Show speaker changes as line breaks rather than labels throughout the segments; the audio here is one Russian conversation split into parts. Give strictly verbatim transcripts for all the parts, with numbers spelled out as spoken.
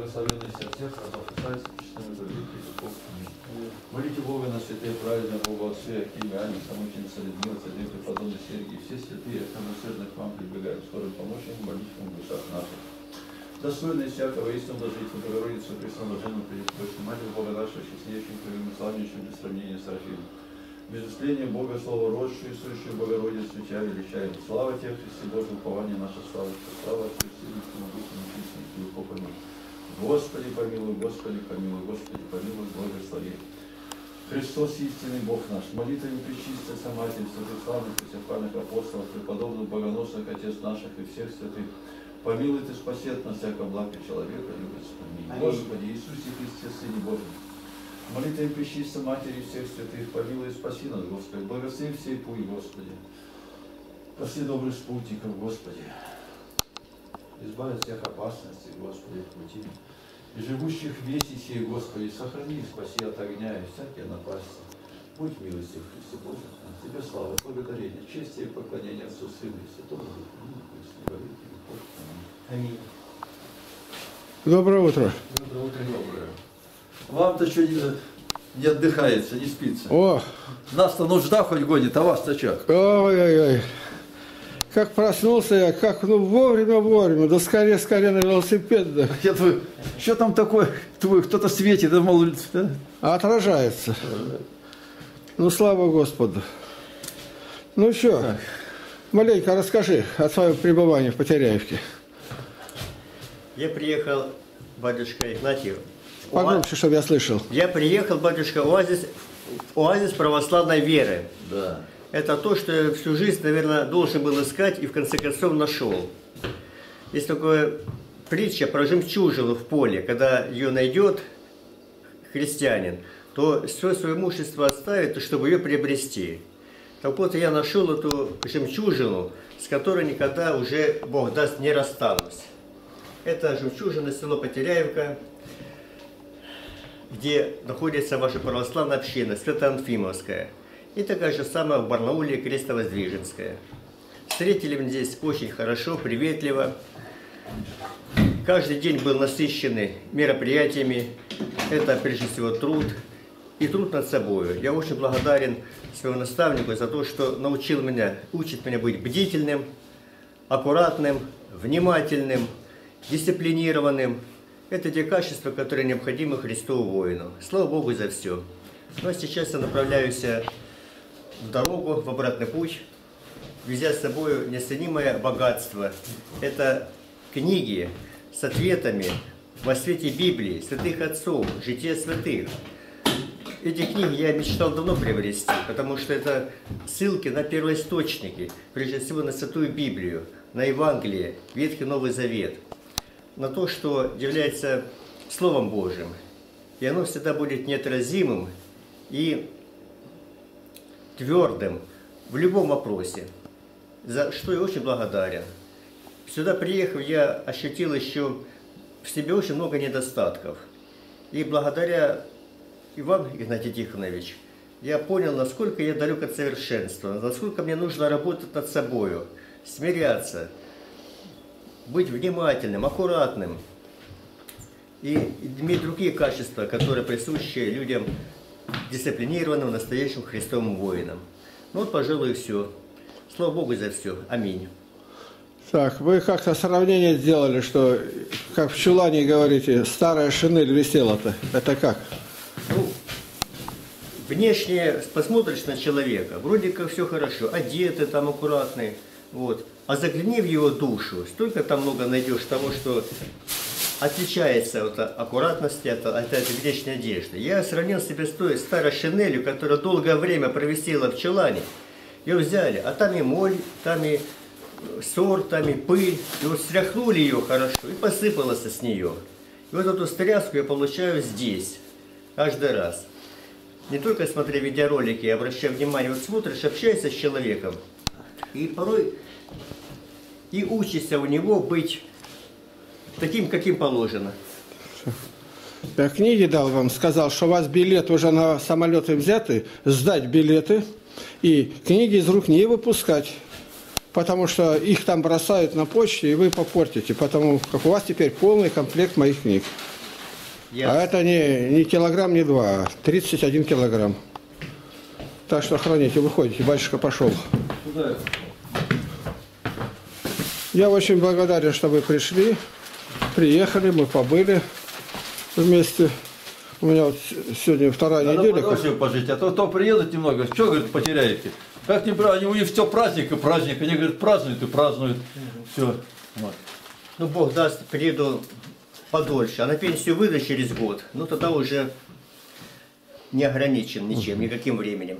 благословенный от всех родов и царств, честными веков веков. Молите Бога на святые праведные Бога Отцы, Акиме, Ани, Самученица Людмила, Царей Преподобный Сергий, все святые, самоусердно к вам прибегают, скорым помощником, молитвам в душах наших. Достойный всякого истинного Божителя, Богородицу, Пресновоженную, Пресвятую Матерь Бога нашего, счастливейшим, кровим и славнейшим, без сравнения с Серафимом. Без исцеления Бога, Слово Родшую и Сущую Богородицу, Тебя величаем. Слава Тебе, Христе Божий, упование наше, слава Тебе, слава Тебе, Всевышнему Духу, Нечистому, Духу помилуй. Господи помилуй, Господи помилуй, Господи помилуй, благослови. Христос, истинный Бог наш, молитвами пречистица Матерь, святых славных и всехвальных апостолов, преподобных богоносных Отец наших и всех святых, помилуй Ты, спасет нас всякого блага человека, любит вспомни. Господи Иисусе Христе, Сыне Божий, молитвами пречистица Матери всех святых, помилуй и спаси нас, Господи, благослови всей путь, Господи, спаси добрых спутников, Господи, избави от всех опасностей, Господи, в пути. И живущих в веси сей, Господи, сохрани и спаси от огня и всякие напасти. Будь милостив, Христе Боже, Тебе слава, благодарение, честь и поклонение Отцу, Сыну и Святому Духу, пусть не во веки веков. Аминь.
Доброе утро.
Доброе утро, доброе. Вам-то что не, не отдыхается, не спится?
О!
Нас-то нужда хоть гонит, а вас-то что?
Ой-ой-ой. Как проснулся я, как, ну, вовремя-вовремя, да скорее-скорее на велосипед. Да.
Я твой, что там такое, твой, кто-то светит, да, мол, да?
А отражается. Ну, слава Господу. Ну что, так. Маленько расскажи о своем пребывании в Потеряевке.
Я приехал, батюшка Игнатий.
Погромче, чтобы я слышал.
Я приехал, батюшка, в оазис, в оазис православной веры.
Да.
Это то, что я всю жизнь, наверное, должен был искать и в конце концов нашел. Есть такая притча про жемчужину в поле. Когда ее найдет христианин, то все свое имущество оставит, чтобы ее приобрести. Так вот, я нашел эту жемчужину, с которой никогда уже, Бог даст, не расстанусь. Это жемчужина, село Потеряевка, где находится ваша православная община, Свято-Анфимовская. И такая же самая в Барнауле, Крестово-Воздвиженская. Встретили меня здесь очень хорошо, приветливо. Каждый день был насыщенный мероприятиями. Это, прежде всего, труд и труд над собой. Я очень благодарен своему наставнику за то, что научил меня, учит меня быть бдительным, аккуратным, внимательным, дисциплинированным. Это те качества, которые необходимы Христову воину. Слава Богу за все. Ну а сейчас я направляюсь в дорогу, в обратный путь, везя с собой неоценимое богатство. Это книги с ответами во свете Библии, святых отцов, жития святых. Эти книги я мечтал давно приобрести, потому что это ссылки на первоисточники, прежде всего на Святую Библию, на Евангелие, Ветхий Новый Завет, на то, что является Словом Божьим. И оно всегда будет неотразимым и твердым в любом вопросе, за что я очень благодарен. Сюда приехав, я ощутил еще в себе очень много недостатков. И благодаря и вам, Игнатий Тихонович, я понял, насколько я далек от совершенства, насколько мне нужно работать над собой, смиряться, быть внимательным, аккуратным и иметь другие качества, которые присущи людям дисциплинированным, настоящим Христовым воинам. Ну вот, пожалуй, и все. Слава Богу за все. Аминь.
Так, вы как-то сравнение сделали, что, как в чулане говорите, старая шинель висела-то. Это как?
Ну, внешне посмотришь на человека, вроде как все хорошо, одетый там аккуратный, вот. А загляни в его душу, столько там много найдешь того, что отличается от аккуратности, от, от этой внешней одежды. Я сравнил себя с той старой шинелью, которая долгое время провисела в чулане. Ее взяли, а там и моль, там и сор, там и пыль. И вот стряхнули ее хорошо и посыпалось с нее. И вот эту стряску я получаю здесь, каждый раз. Не только смотря видеоролики, я обращаю внимание, вот смотришь, общаешься с человеком, и порой и учишься у него быть таким, каким положено.
Я книги дал вам, сказал, что у вас билет уже на самолеты взяты, сдать билеты и книги из рук не выпускать, потому что их там бросают на почте, и вы попортите, потому как у вас теперь полный комплект моих книг.
Я...
А это не, не килограмм, не два, а тридцать один килограмм. Так что храните, выходите, батюшка пошел.
Куда?
Я очень благодарен, что вы пришли, приехали, мы побыли вместе. У меня вот сегодня вторая
Надо
неделя.
подольше пожить, а то, то приедут немного, что, говорит, потеряете? Как не правильно, у них все праздник и праздник, они, говорят, празднуют и празднуют, все. Вот.
Ну, Бог даст, приеду подольше, а на пенсию выйду через год, ну тогда уже не ограничен ничем, никаким временем.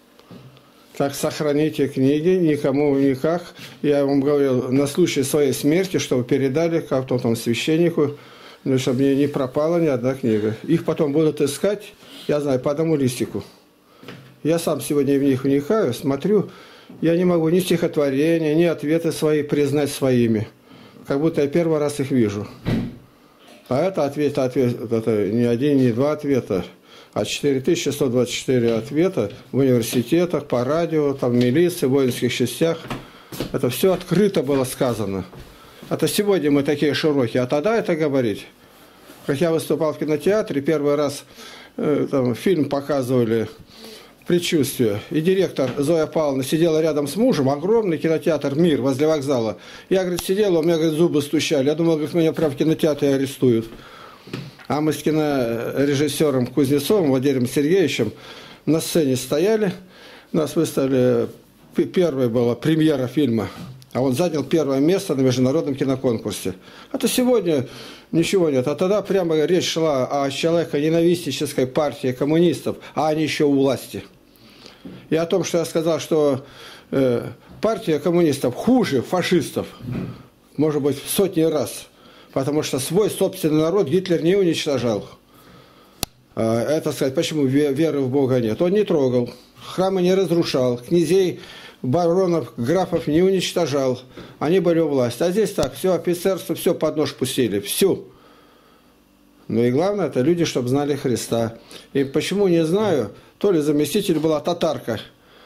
Так сохраните книги, никому никак. Я вам говорил, на случай своей смерти, чтобы передали как-то там священнику, ну, чтобы мне не пропала ни одна книга. Их потом будут искать, я знаю, по одному листику. Я сам сегодня в них вникаю, смотрю, я не могу ни стихотворения, ни ответы свои признать своими. Как будто я первый раз их вижу. А это ответ, ответ это не один, не два ответа, а четыре тысячи сто двадцать четыре ответа в университетах, по радио, там, в милиции, в воинских частях. Это все открыто было сказано. Это сегодня мы такие широкие, а тогда это говорить. Как я выступал в кинотеатре, первый раз э, там, фильм показывали «Предчувствие». И директор Зоя Павловна сидела рядом с мужем, огромный кинотеатр «Мир» возле вокзала. Я, говорит, сидела, у меня, говорит, зубы стучали. Я думал, говорит, меня прямо в кинотеатре арестуют. А мы с кинорежиссером Кузнецовым Владимиром Сергеевичем на сцене стояли. Нас выставили, первая была премьера фильма. А он занял первое место на международном киноконкурсе. Это сегодня ничего нет. А тогда прямо речь шла о человеконенавистнической партии коммунистов, а они еще у власти. И о том, что я сказал, что э, партия коммунистов хуже фашистов, может быть, в сотни раз. Потому что свой собственный народ Гитлер не уничтожал. А, это сказать, почему веры в Бога нет. Он не трогал, храмы не разрушал, князей, баронов, графов не уничтожал. Они были у власти. А здесь так, все офицерство, все под нож пустили, всю. Ну и главное, это люди, чтобы знали Христа. И почему, не знаю, то ли заместитель была татарка.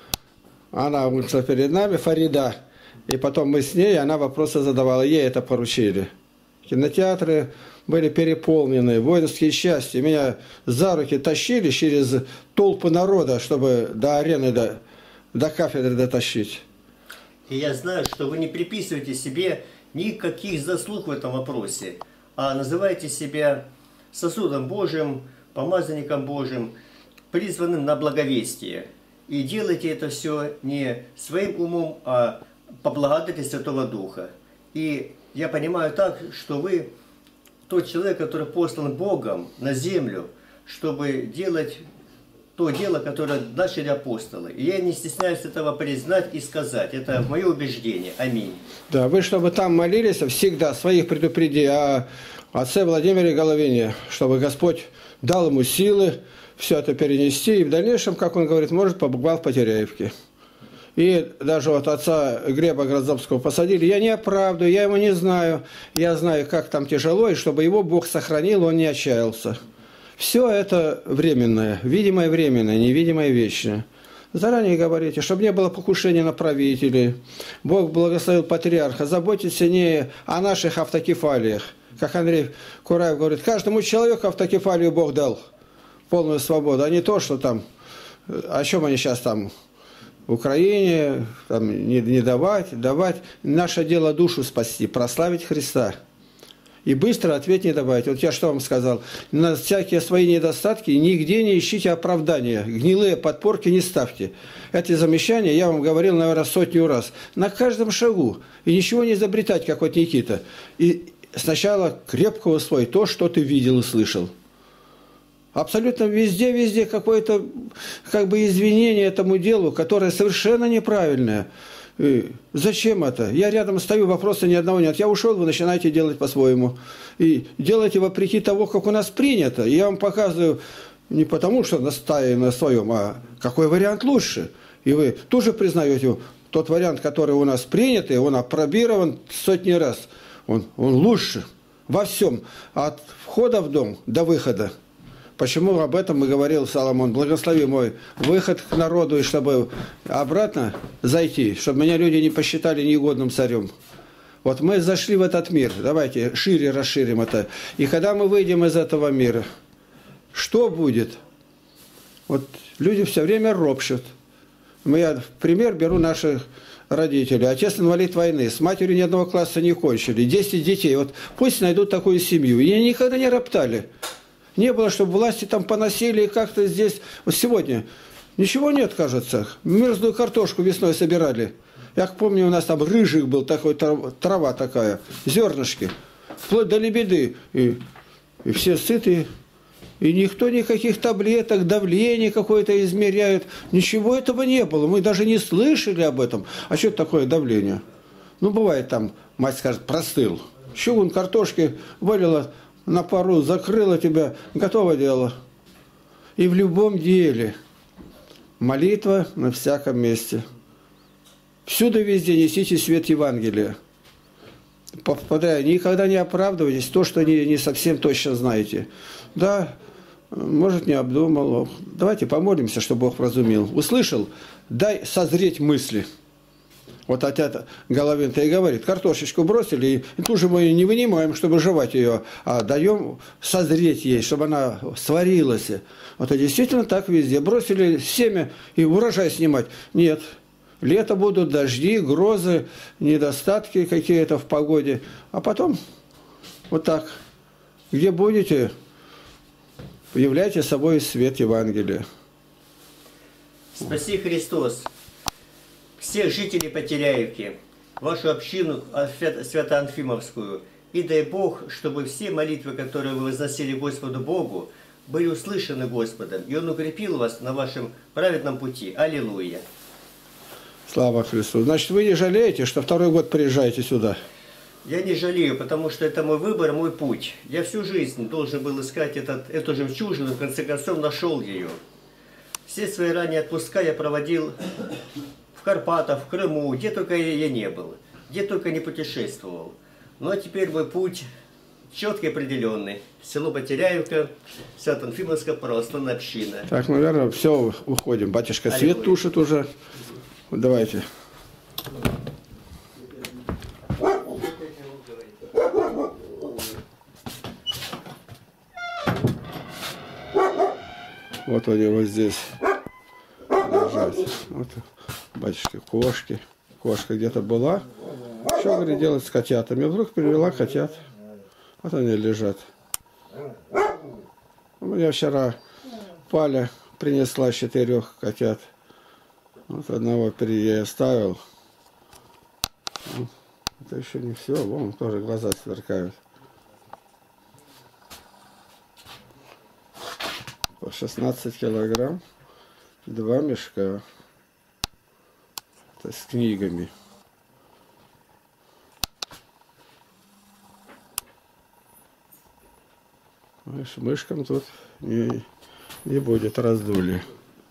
Она вышла перед нами, Фарида. И потом мы с ней, она вопросы задавала, ей это поручили. Кинотеатры были переполнены, воинские части. Меня за руки тащили через толпы народа, чтобы до арены, до, до кафедры дотащить.
И я знаю, что вы не приписываете себе никаких заслуг в этом вопросе, а называете себя сосудом Божьим, помазанником Божьим, призванным на благовестие. И делаете это все не своим умом, а по благодати Святого Духа. И я понимаю так, что вы тот человек, который послан Богом на землю, чтобы делать то дело, которое начали апостолы. И я не стесняюсь этого признать и сказать. Это мое убеждение. Аминь.
Да, вы, чтобы там молились, всегда своих предупреди о отце Владимире Головине, чтобы Господь дал ему силы все это перенести. И в дальнейшем, как он говорит, может, побывал в Потеряевке. И даже вот отца Глеба Грозовского посадили. Я не оправдываю, я его не знаю. Я знаю, как там тяжело, и чтобы его Бог сохранил, он не отчаялся. Все это временное, видимое временное, невидимое вечное. Заранее говорите, чтобы не было покушения на правителей. Бог благословил патриарха, заботьтесь не о наших автокефалиях. Как Андрей Кураев говорит, каждому человеку автокефалию Бог дал. Полную свободу, а не то, что там, о чем они сейчас там... В Украине там, не, не давать, давать. Наше дело душу спасти, прославить Христа. И быстро ответ не давать. Вот я что вам сказал. На всякие свои недостатки нигде не ищите оправдания. Гнилые подпорки не ставьте. Эти замечания я вам говорил, наверное, сотню раз. На каждом шагу. И ничего не изобретать, как вот Никита. И сначала крепко усвой то, что ты видел и слышал. Абсолютно везде-везде какое-то как бы извинение этому делу, которое совершенно неправильное. И зачем это? Я рядом стою, вопроса ни одного нет. Я ушел, вы начинаете делать по-своему. И делайте вопреки того, как у нас принято. И я вам показываю не потому, что настаиваю на своем, а какой вариант лучше. И вы тоже признаете, тот вариант, который у нас принятый, он апробирован сотни раз. Он, он лучше во всем. От входа в дом до выхода. Почему об этом и говорил Соломон? Благослови мой выход к народу, и чтобы обратно зайти, чтобы меня люди не посчитали негодным царем. Вот мы зашли в этот мир, давайте шире расширим это. И когда мы выйдем из этого мира, что будет? Вот люди все время ропщут. Я в пример беру наших родителей. Отец инвалид войны, с матерью ни одного класса не кончили, десять детей. Вот пусть найдут такую семью. И они никогда не роптали. Не было, чтобы власти там поносили и как-то здесь. Вот сегодня ничего нет, кажется. Мерзлую картошку весной собирали. Я помню, у нас там рыжик был, такой, трава такая, зернышки, вплоть до лебеды. И, и все сытые. И никто никаких таблеток, давление какое-то измеряет. Ничего этого не было. Мы даже не слышали об этом. А что это такое давление? Ну, бывает там, мать скажет, простыл. Щугун картошки вылила на пару, закрыла тебя, готово дело. И в любом деле молитва на всяком месте. Всюду везде несите свет Евангелия. Повторяю, никогда не оправдывайтесь то, что не, не совсем точно знаете. Да, может, не обдумал. Давайте помолимся, чтобы Бог вразумил. Услышал? Дай созреть мысли. Вот отец Головин-то и говорит, картошечку бросили, и тут же мы ее не вынимаем, чтобы жевать ее, а даем созреть ей, чтобы она сварилась. Вот и действительно так везде. Бросили семя и урожай снимать. Нет. Лето будут дожди, грозы, недостатки какие-то в погоде. А потом вот так. Где будете, являйте собой свет Евангелия.
Спаси Христос всех жителей Потеряевки, вашу общину Свято-Анфимовскую. И дай Бог, чтобы все молитвы, которые вы возносили Господу Богу, были услышаны Господом. И Он укрепил вас на вашем праведном пути. Аллилуйя.
Слава Христу. Значит, вы не жалеете, что второй год приезжаете сюда?
Я не жалею, потому что это мой выбор, мой путь. Я всю жизнь должен был искать этот, эту жемчужину, в конце концов нашел ее. Все свои ранние отпуска я проводил в Карпатах, в Крыму, где только я не был, где только не путешествовал. Ну а теперь мой путь четкий, определенный. Село Потеряевка, Свято-Анфимовская православная община.
Так, наверное, все, уходим. Батюшка свет
Аллилуйя.
тушит уже. Давайте. Вот у него здесь лежать. Вот, батюшка, кошки. Кошка где-то была. Что, говорит, делать с котятами? Вдруг привела котят. Вот они лежат. У меня вчера Паля принесла четырех котят. Вот одного я оставил. Это еще не все. Вон тоже глаза сверкают. По шестнадцать килограмм. Два мешка. Это с книгами. Знаешь, мышкам тут не, не будет раздули.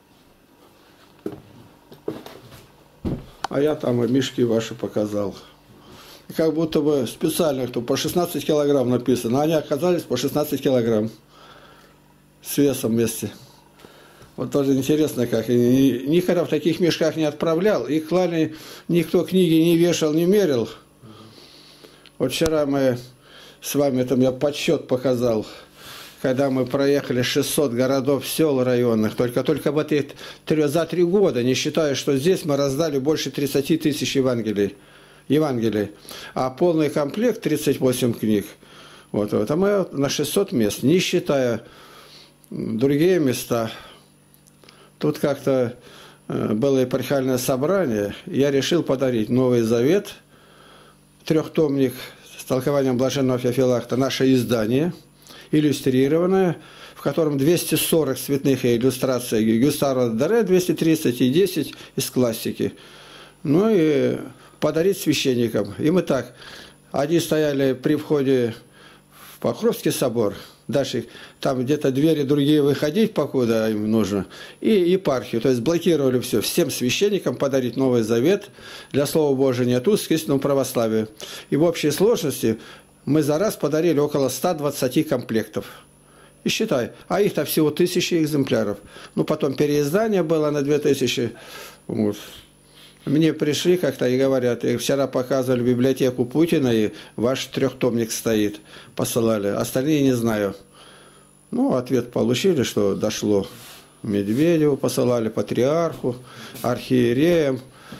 А я там и мешки ваши показал. И как будто бы специально, кто по шестнадцать килограмм написано, а они оказались по шестнадцать килограмм с весом вместе. Вот тоже интересно, как. И никогда в таких мешках не отправлял. И клали, никто книги не вешал, не мерил. Вот вчера мы с вами, там я подсчет показал, когда мы проехали шестьсот городов, сел районных, только, только в эти три, за три года, не считая, что здесь мы раздали больше тридцати тысяч Евангелий, Евангелий, а полный комплект тридцать восемь книг. Вот, вот. А мы на шестьсот мест, не считая другие места. Тут как-то было епархиальное собрание, я решил подарить Новый Завет, трехтомник с толкованием блаженного Феофилакта, наше издание, иллюстрированное, в котором двести сорок цветных иллюстраций Гюстава Доре, двести тридцать и десять из классики. Ну и подарить священникам. И мы так, одни стояли при входе в Покровский собор, дальше там где-то двери другие выходить, покуда им нужно, и епархию, то есть блокировали все, всем священникам подарить Новый Завет для Слова Божия нет уст к истинному православию. И в общей сложности мы за раз подарили около ста двадцати комплектов. И считай, а их-то всего тысячи экземпляров. Ну, потом переиздание было на две тысячи. Вот. Мне пришли как-то и говорят, и вчера показывали библиотеку Путина, и ваш трехтомник стоит, посылали. Остальные не знаю. Ну, ответ получили, что дошло. Медведеву посылали, патриарху, архиереям.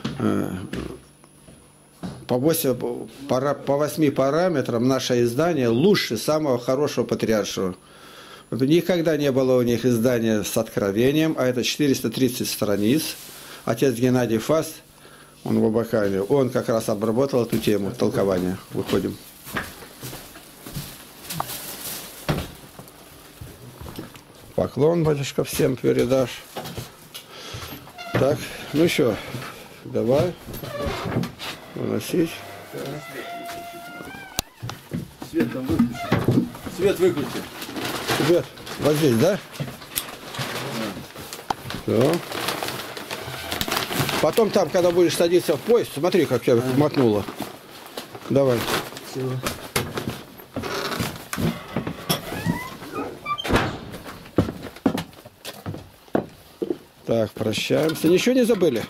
По, восемь, по восьми параметрам наше издание лучше самого хорошего патриаршего. Никогда не было у них издания с откровением, а это четыреста тридцать страниц. Отец Геннадий Фаст, он в Абакане, он как раз обработал эту тему толкования. Выходим. Поклон, батюшка, всем передашь. Так, ну что, давай выносить.
Свет там выключи. Свет выключи.
Свет, вот здесь, да? Все. Потом там, когда будешь садиться в поезд, смотри, как тебя а. мотнуло. Давай. Все. Так, прощаемся. Ничего не забыли?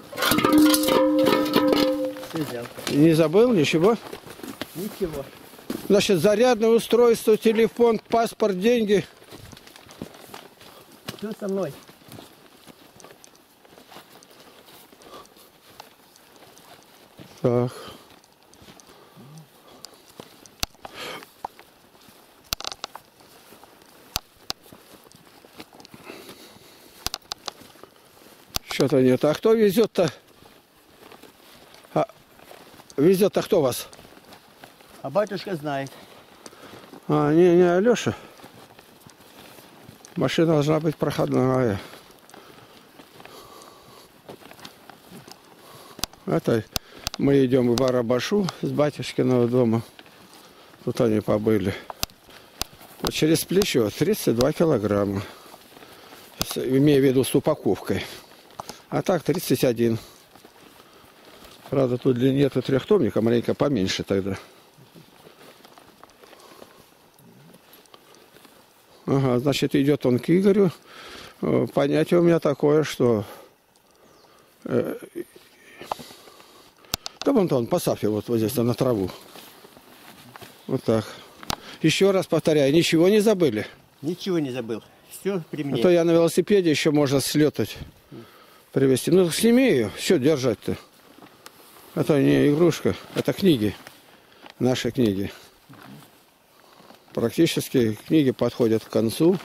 Нет.
Не забыл ничего?
Ничего.
Значит, зарядное устройство, телефон, паспорт, деньги.
Все со мной.
Так. Что-то нет. А кто везет-то? А, везет-то кто вас?
А батюшка знает.
А, не, не Алеша. Машина должна быть проходная. Это мы идем в Барабашу с батюшкиного дома. Тут они побыли. Вот через плечо тридцать два килограмма. Имею в виду с упаковкой. А так тридцать один. Правда, тут нету трехтомника, маленько поменьше тогда. Ага, значит, идет он к Игорю. Понятие у меня такое, что... Да вон он, поставь его вот, вот здесь, на траву. Вот так. Еще раз повторяю, ничего не забыли?
Ничего не забыл. Все при мне.
А то я на велосипеде еще можно слетать. Привезти. Ну, сними ее. Все, держать-то. Это не игрушка, это книги. Наши книги. Практически книги подходят к концу.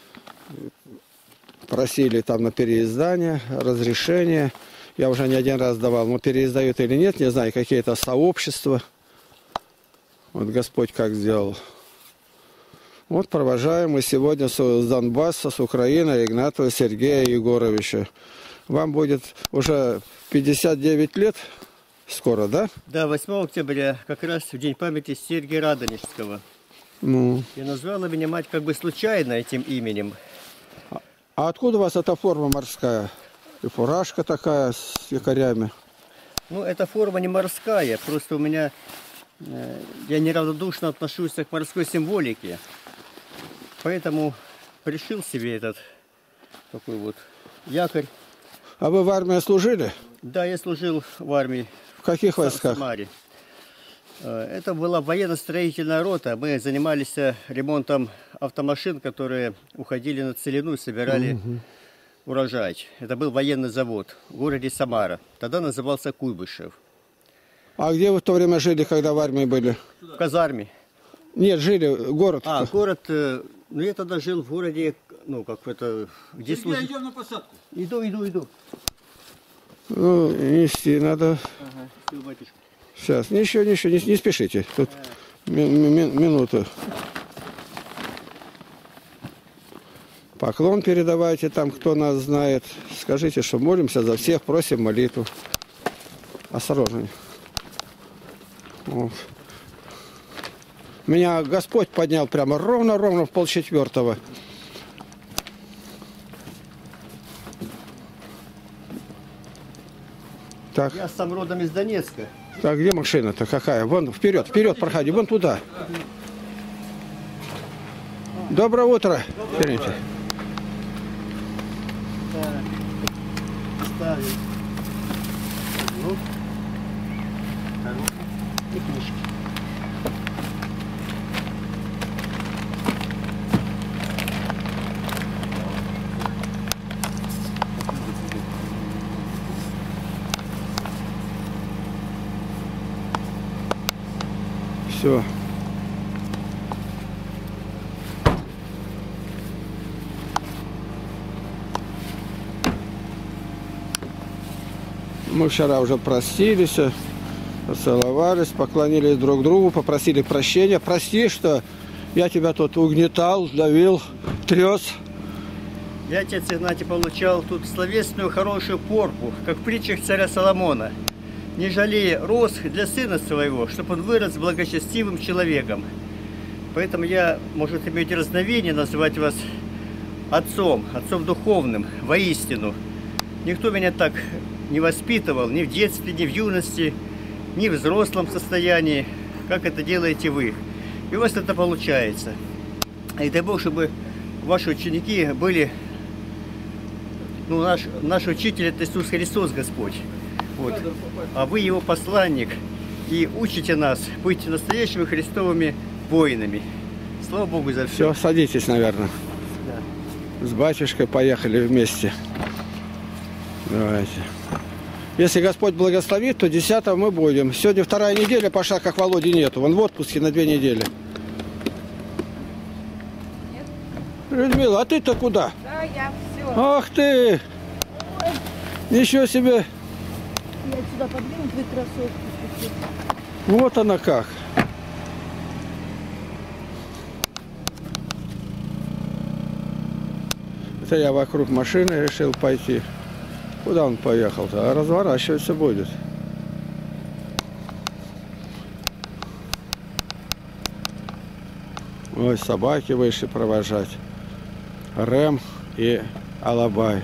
Просили там на переиздание, разрешение. Я уже не один раз давал, но переиздают или нет, не знаю, какие-то сообщества. Вот Господь как сделал. Вот провожаем мы сегодня с Донбасса, с Украины Игнатова Сергея Егоровича. Вам будет уже пятьдесят девять лет скоро, да?
Да, восьмого октября, как раз в день памяти Сергия Радонежского.
Ну.
И назвала меня мать как бы случайно этим именем.
А, а откуда у вас эта форма морская? И фуражка такая с якорями?
Ну, эта форма не морская, просто у меня... Э, я неравнодушно отношусь к морской символике. Поэтому пришил себе этот такой вот якорь.
А вы в армии служили?
Да, я служил в армии.
В каких войсках?
В Самаре. Это была военно-строительная рота. Мы занимались ремонтом автомашин, которые уходили на целину и собирали угу. урожай. Это был военный завод в городе Самара. Тогда назывался Куйбышев.
А где вы в то время жили, когда в армии были?
В казарме.
Нет, жили, город.
А, город... Ну, я тогда жил в городе, ну, как это... Где служил?
Идем на посадку.
Иду, иду, иду.
Ну, нести надо.
Ага, все, батюшка.
Сейчас, ничего, ничего, не, не спешите. Тут ми ми минуту. Поклон передавайте там, кто нас знает. Скажите, что молимся за всех, просим молитву. Осторожно. Вот. Меня Господь поднял прямо ровно-ровно в полчетвертого. Так.
Я сам родом из Донецка.
Так, где машина-то какая? Вон, вперед, вперед проходи, вон туда. Доброе утро. Доброе утро.
Вот. И книжки.
Все. Мы вчера уже простились, поцеловались, поклонились друг другу, попросили прощения. Прости, что я тебя тут угнетал, давил, трес.
Я, отец Игнатий, получал тут словесную хорошую порку, как в притчах царя Соломона. Не жалея роз для сына своего, чтобы он вырос благочестивым человеком. Поэтому я, может, иметь разновение называть вас отцом, отцом духовным, воистину. Никто меня так не воспитывал ни в детстве, ни в юности, ни в взрослом состоянии, как это делаете вы. И у вас это получается. И дай Бог, чтобы ваши ученики были, ну, наш, наш учитель — это Иисус Христос, Господь. Вот. А вы его посланник, и учите нас быть настоящими христовыми воинами. Слава Богу за все.
Все, садитесь, наверное.
Да.
С батюшкой поехали вместе. Давайте. Если Господь благословит, то десятого мы будем. Сегодня вторая неделя пошла, как Володи нету. Он в отпуске на две недели.
Нет?
Людмила, а ты-то куда?
Да, я все.
Ах ты!
Ой.
Ничего себе!
Я сюда подвину твои кроссовки.
Вот она как. Это я вокруг машины решил пойти. Куда он поехал-то? А разворачиваться будет. Ой, собаки вышли провожать. Рэм и Алабай.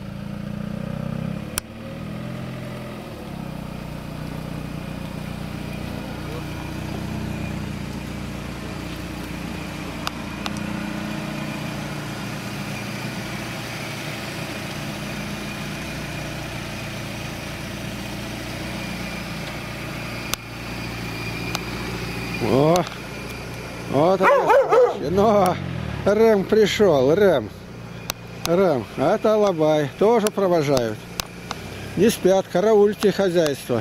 О, вот это. Но Рэм пришел, Рэм. Рэм, а это Алабай. Тоже провожают. Не спят, караульте хозяйство.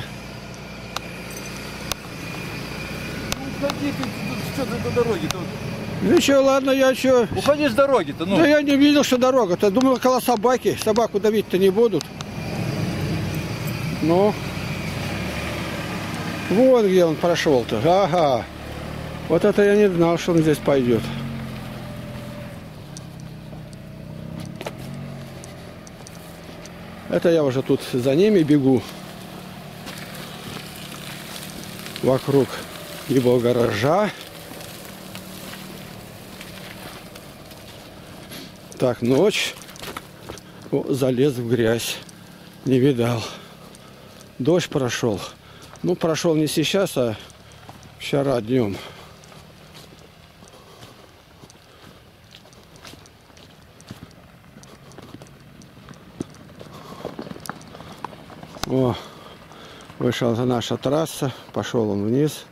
Уходи ты, что ты до дороги-то?
Ну что, ладно, я что?
Уходи с дороги-то, ну.
Да я не видел, что дорога-то. Думал, около собаки. Собаку давить-то не будут. Ну. Вон где он прошел-то. Ага. Вот это я не знал, что он здесь пойдет. Это я уже тут за ними бегу. Вокруг его гаража. Так, ночь. О, залез в грязь. Не видал. Дождь прошел. Ну, прошел не сейчас, а вчера днем. О, вышла наша трасса, пошел он вниз.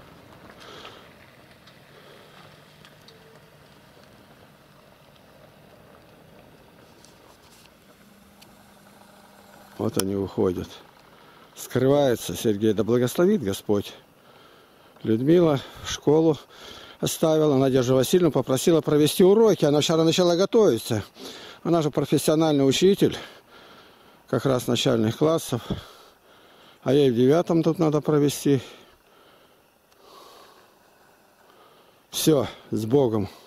Вот они уходят. Скрывается Сергей, да благословит Господь. Людмила в школу оставила, Надежду Васильевну попросила провести уроки. Она вчера начала готовиться. Она же профессиональный учитель, как раз начальных классов. А ей в девятом тут надо провести. Все, с Богом.